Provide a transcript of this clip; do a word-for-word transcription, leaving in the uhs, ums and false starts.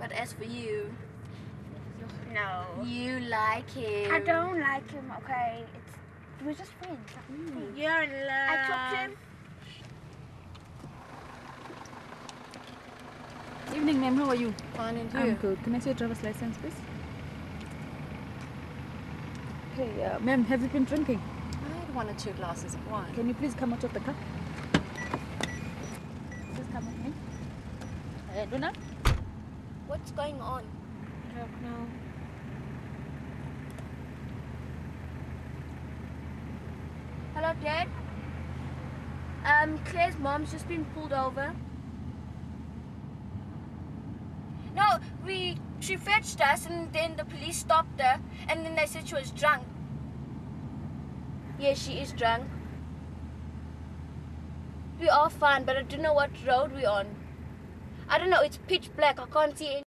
But as for you, No. you like him. I don't like him, okay? It's, we're just friends. Mm. You're in love. I talked to him. Evening, ma'am. How are you? Fine, and you? I'm good. Can I see your driver's license, please? Okay, uh, ma'am, have you been drinking? I had one or two glasses of wine. Can you please come out of the car? Just come with me. Uh, Luna? What's going on? I don't know. Hello, Dad. Um, Claire's mom's just been pulled over. No, we she fetched us and then the police stopped her and then they said she was drunk. Yeah, she is drunk. We are fine, but I don't know what road we're on. I don't know, it's pitch black, I can't see any.